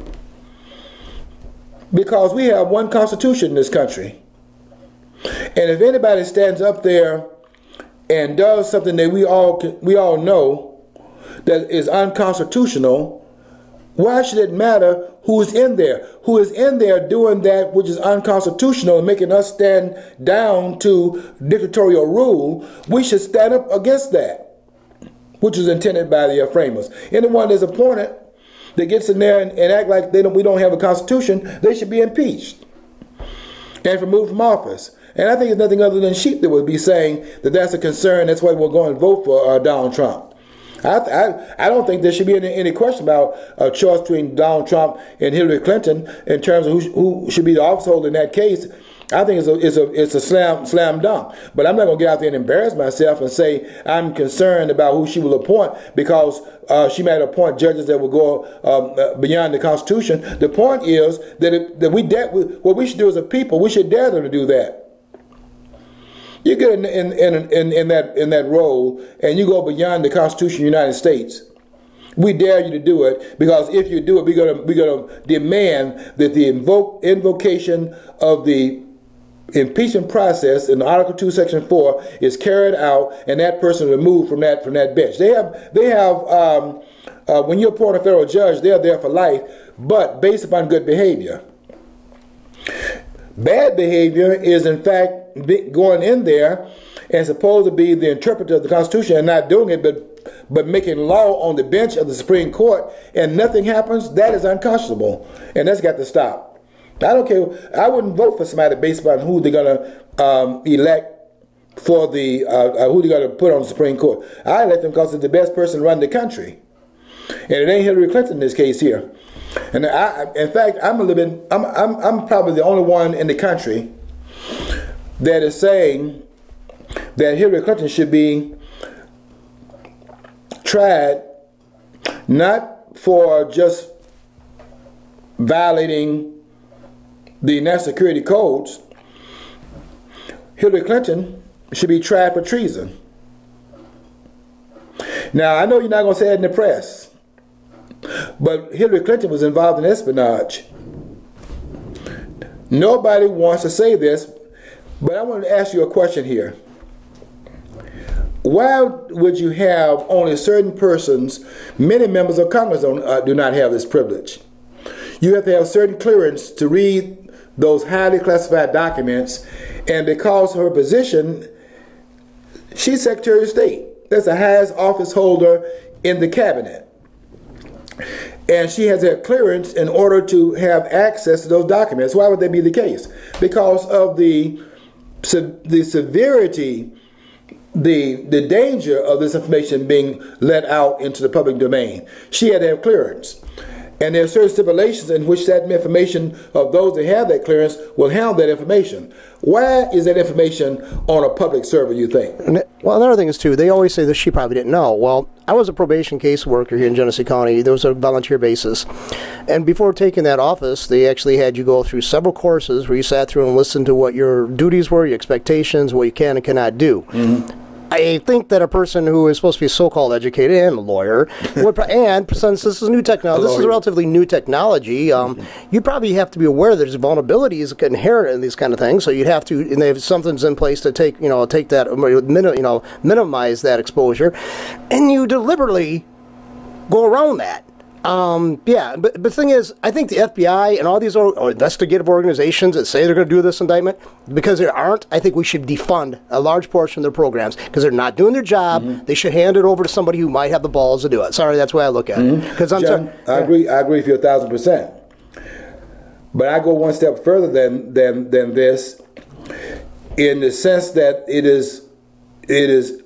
because we have one constitution in this country. And if anybody stands up there and does something that we all know that is unconstitutional, why should it matter who's in there? Who is in there doing that which is unconstitutional and making us stand down to dictatorial rule? We should stand up against that, which was intended by the framers. Anyone that's appointed that gets in there and act like we don't have a constitution, they should be impeached and removed from office. And I think it's nothing other than sheep that would be saying that that's a concern. That's why we're going to vote for Donald Trump. I don't think there should be any question about a choice between Donald Trump and Hillary Clinton in terms of who should be the office holder in that case. I think it's a slam dunk. But I'm not going to get out there and embarrass myself and say I'm concerned about who she will appoint, because she might appoint judges that will go beyond the Constitution. The point is that what we should do as a people, we should dare them to do that. You get in that role and you go beyond the Constitution of the United States. We dare you to do it, because if you do it, we're gonna demand that the invocation of the impeachment process in Article 2, Section 4 is carried out, and that person removed from that bench. They have when you appoint a federal judge, they're there for life, but based upon good behavior. Bad behavior is, in fact, going in there and supposed to be the interpreter of the Constitution and not doing it, but making law on the bench of the Supreme Court, and nothing happens. That is unconscionable, and that's got to stop. I don't care. I wouldn't vote for somebody based upon who they're going to elect for who they're going to put on the Supreme Court. I elect them because they're the best person running the country, and it ain't Hillary Clinton in this case here. And in fact, I'm probably the only one in the country that is saying that Hillary Clinton should be tried not for just violating the national security codes. Hillary Clinton should be tried for treason. Now, I know you're not going to say it in the press, but Hillary Clinton was involved in espionage. Nobody wants to say this, but I want to ask you a question here. Why would you have only certain persons, many members of Congress do not have this privilege? You have to have certain clearance to read those highly classified documents, and because of her position, she's Secretary of State. That's the highest office holder in the cabinet. And she has that clearance in order to have access to those documents. Why would that be the case? Because of the severity, the danger of this information being let out into the public domain. She had to have clearance. And there are certain stipulations in which that information of those that have that clearance will handle that information. Why is that information on a public server, you think? Well, another thing is, too, they always say that she probably didn't know. Well, I was a probation caseworker here in Genesee County. There was a volunteer basis. And before taking that office, they actually had you go through several courses where you sat through and listened to what your duties were, your expectations, what you can and cannot do. Mm-hmm. I think that a person who is supposed to be so-called educated and a lawyer, and since this is new technology, this is relatively new technology, you probably have to be aware that there's vulnerabilities inherent in these kind of things. So you'd have to, and if something's in place to take that, minimize that exposure, and you deliberately go around that. Yeah, but the thing is, I think the FBI and all these investigative organizations that say they're going to do this indictment, because they aren't, I think we should defund a large portion of their programs because they're not doing their job. Mm-hmm. They should hand it over to somebody who might have the balls to do it. Sorry, that's the way I look at it. Because John, I agree with you 1,000%. But I go one step further than this, in the sense that it is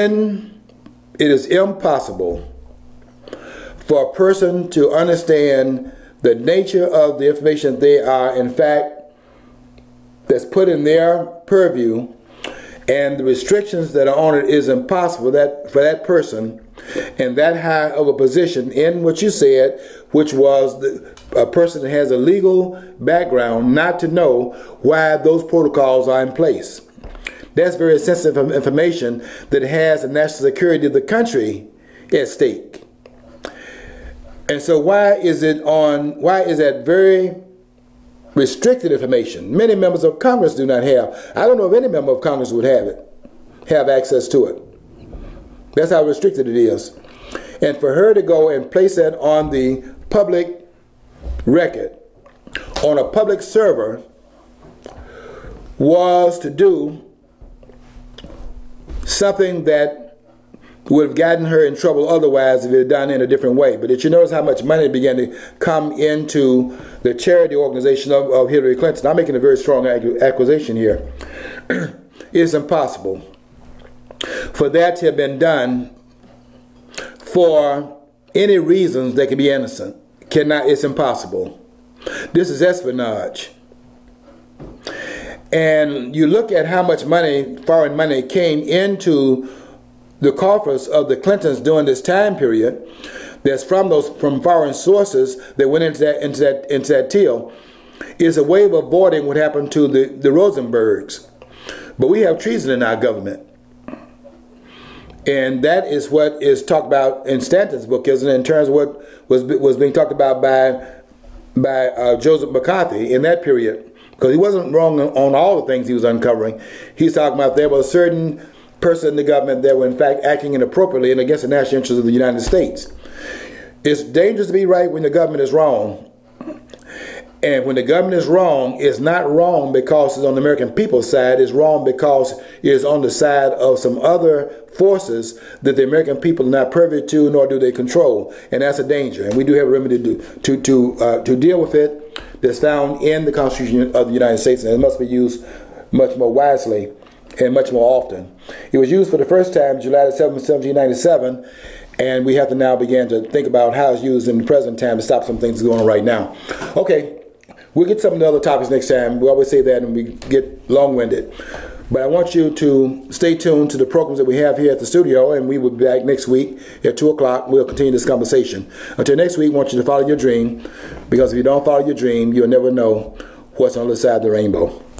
impossible for a person to understand the nature of the information they are, in fact, that's put in their purview, and the restrictions that are on it is impossible for that person in that high of a position in what you said, which was a person that has a legal background, not to know why those protocols are in place. That's very sensitive information that has the national security of the country at stake. And so why is that very restricted information? Many members of Congress do not have. I don't know if any member of Congress would have access to it. That's how restricted it is. And for her to go and place that on the public record, on a public server, was to do something that would have gotten her in trouble otherwise if it had done it in a different way. But did you notice how much money began to come into the charity organization of Hillary Clinton? I'm making a very strong accusation here. It's impossible for that to have been done for any reasons that could be innocent. It's impossible. This is espionage. And you look at how much money, foreign money, came into the coffers of the Clintons during this time period, that's from foreign sources that went into that deal, is a way of avoiding what happened to the Rosenbergs. But we have treason in our government, and that is what is talked about in Stanton's book, isn't it? In terms of what was being talked about by Joseph McCarthy in that period, because he wasn't wrong on all the things he was uncovering. He's talking about there was a certain person in the government that were in fact acting inappropriately and against the national interests of the United States. It's dangerous to be right when the government is wrong. And when the government is wrong, it's not wrong because it's on the American people's side. It's wrong because it's on the side of some other forces that the American people are not privy to, nor do they control. And that's a danger. And we do have a remedy to deal with it that's found in the Constitution of the United States, and it must be used much more wisely and much more often. It was used for the first time July 7, 1797, and we have to now begin to think about how it's used in the present time to stop some things going on right now. Okay, we'll get some of the other topics next time. We always say that and we get long-winded. But I want you to stay tuned to the programs that we have here at the studio, and we will be back next week at 2 o'clock. We'll continue this conversation. Until next week, I want you to follow your dream, because if you don't follow your dream, you'll never know what's on the other side of the rainbow.